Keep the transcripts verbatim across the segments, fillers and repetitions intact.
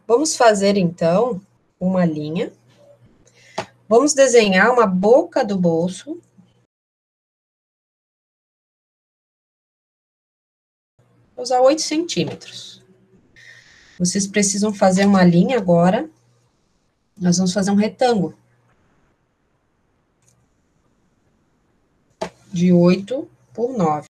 Vamos fazer, então, uma linha. Vamos desenhar uma boca do bolso. Vou usar oito centímetros. Vocês precisam fazer uma linha agora. Nós vamos fazer um retângulo. De oito por nove.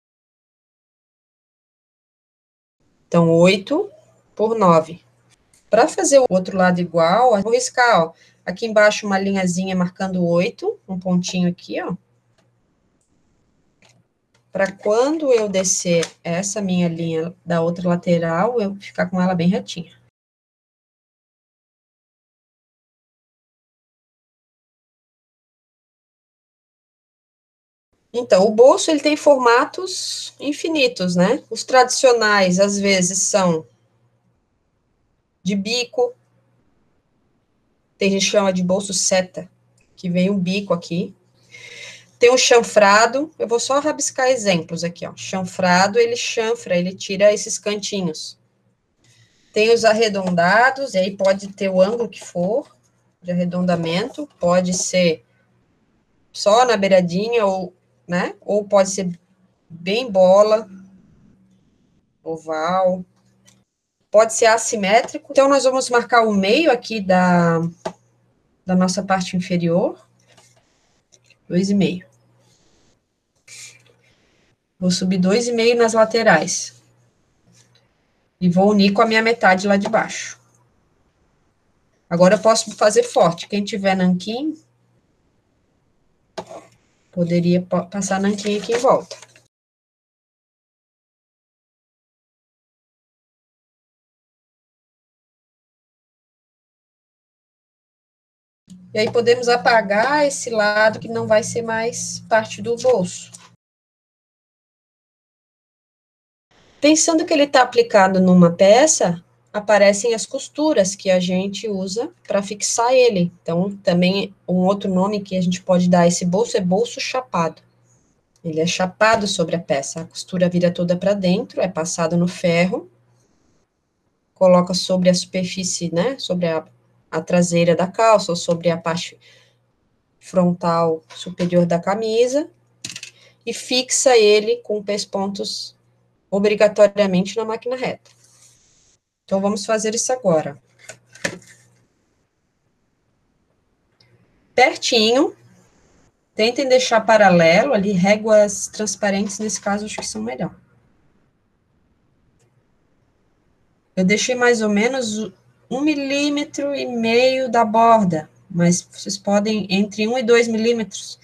Então, oito por nove. Para fazer o outro lado igual, eu vou riscar, ó, aqui embaixo uma linhazinha marcando oito, um pontinho aqui, ó. Para quando eu descer essa minha linha da outra lateral, eu ficar com ela bem retinha. Então, o bolso, ele tem formatos infinitos, né? Os tradicionais, às vezes, são de bico. Tem gente que chama de bolso seta, que vem um bico aqui. Tem o chanfrado, eu vou só rabiscar exemplos aqui, ó. Chanfrado, ele chanfra, ele tira esses cantinhos. Tem os arredondados, e aí pode ter o ângulo que for, de arredondamento, pode ser só na beiradinha, ou, né? Ou pode ser bem bola, oval, pode ser assimétrico. Então, nós vamos marcar o meio aqui da, da nossa parte inferior, dois e meio. Vou subir dois e meio nas laterais. E vou unir com a minha metade lá de baixo. Agora eu posso fazer forte. Quem tiver nanquim, poderia passar nanquim aqui em volta. E aí podemos apagar esse lado que não vai ser mais parte do bolso. Pensando que ele está aplicado numa peça, aparecem as costuras que a gente usa para fixar ele. Então, também um outro nome que a gente pode dar a esse bolso é bolso chapado. Ele é chapado sobre a peça. A costura vira toda para dentro, é passado no ferro, coloca sobre a superfície, né, sobre a, a traseira da calça, ou sobre a parte frontal superior da camisa, e fixa ele com pespontos obrigatoriamente na máquina reta. Então, vamos fazer isso agora. Pertinho, tentem deixar paralelo ali, réguas transparentes, nesse caso, acho que são melhor. Eu deixei mais ou menos um milímetro e meio da borda, mas vocês podem, entre um e dois milímetros.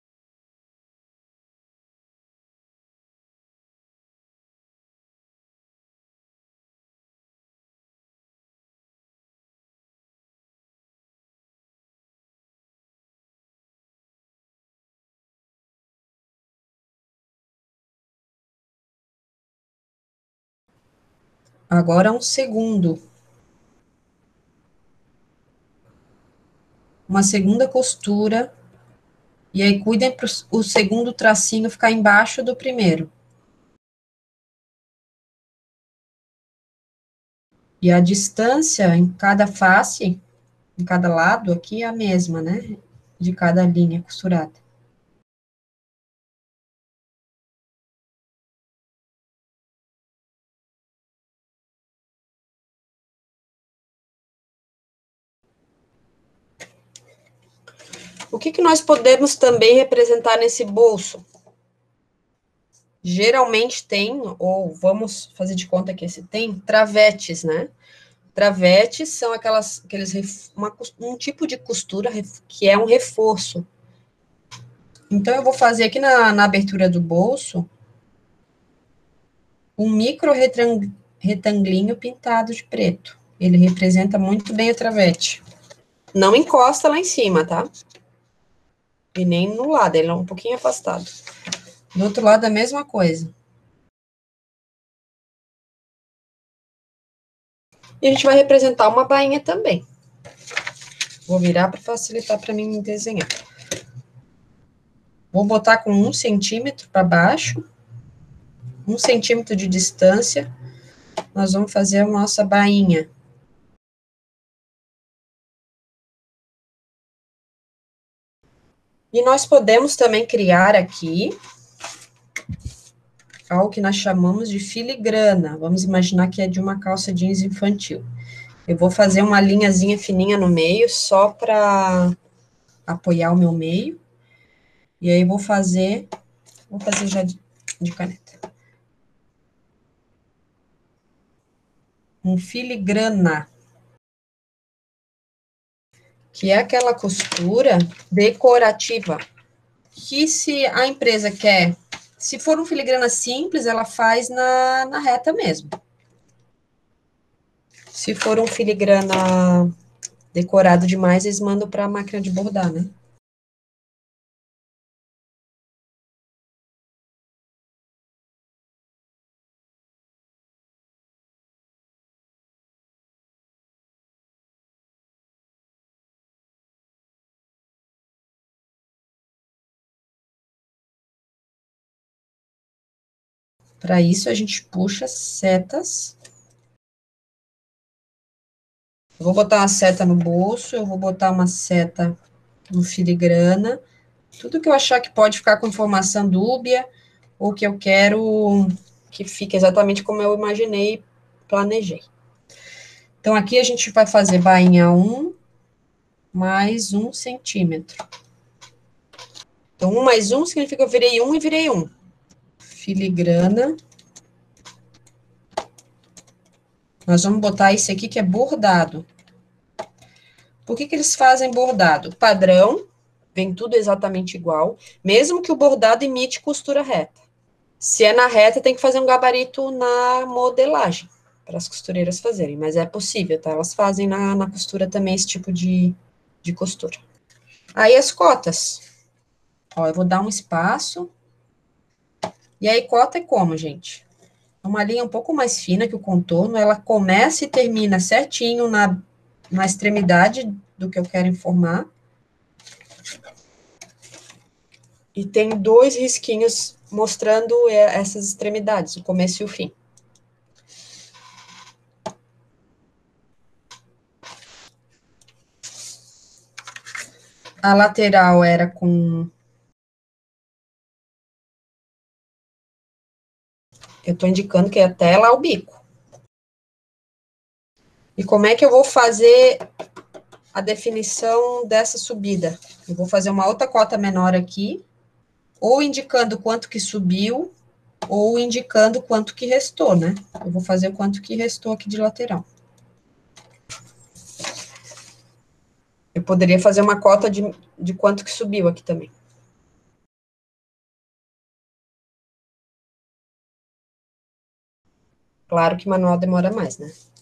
Agora um segundo. Uma segunda costura. E aí, cuidem para o segundo tracinho ficar embaixo do primeiro. E a distância em cada face, em cada lado aqui, é a mesma, né? De cada linha costurada. O que que nós podemos também representar nesse bolso? Geralmente tem, ou vamos fazer de conta que esse tem, travetes, né? Travetes são aquelas, aqueles, uma, um tipo de costura que é um reforço. Então, eu vou fazer aqui na, na abertura do bolso um micro retanglinho pintado de preto. Ele representa muito bem o travete. Não encosta lá em cima, tá? E nem no lado, ele é um pouquinho afastado. Do outro lado, a mesma coisa. E a gente vai representar uma bainha também. Vou virar para facilitar para mim desenhar. Vou botar com um centímetro para baixo, um centímetro de distância. Nós vamos fazer a nossa bainha. E nós podemos também criar aqui algo que nós chamamos de filigrana. Vamos imaginar que é de uma calça jeans infantil. Eu vou fazer uma linhazinha fininha no meio, só para apoiar o meu meio. E aí, vou fazer, vou fazer já de, de caneta. Um filigrana, que é aquela costura decorativa, que se a empresa quer, se for um filigrana simples, ela faz na, na reta mesmo. Se for um filigrana decorado demais, eles mandam para a máquina de bordar, né? Para isso, a gente puxa setas. Eu vou botar uma seta no bolso, eu vou botar uma seta no filigrana. Tudo que eu achar que pode ficar com informação dúbia, ou que eu quero que fique exatamente como eu imaginei, planejei. Então, aqui a gente vai fazer bainha um mais um centímetro. Então, um mais um significa que eu virei um e virei um. Filigrana. Nós vamos botar esse aqui que é bordado. Por que que eles fazem bordado? Padrão, vem tudo exatamente igual, mesmo que o bordado imite costura reta. Se é na reta, tem que fazer um gabarito na modelagem, para as costureiras fazerem, mas é possível, tá? Elas fazem na, na costura também esse tipo de, de costura. Aí as cotas. Ó, eu vou dar um espaço. E aí, cota é como, gente? É uma linha um pouco mais fina que o contorno, ela começa e termina certinho na, na extremidade do que eu quero informar. E tem dois risquinhos mostrando essas extremidades, o começo e o fim. A lateral era com... Eu tô indicando que é até lá o bico. E como é que eu vou fazer a definição dessa subida? Eu vou fazer uma outra cota menor aqui, ou indicando quanto que subiu, ou indicando quanto que restou, né? Eu vou fazer o quanto que restou aqui de lateral. Eu poderia fazer uma cota de, de quanto que subiu aqui também. Claro que manual demora mais, né?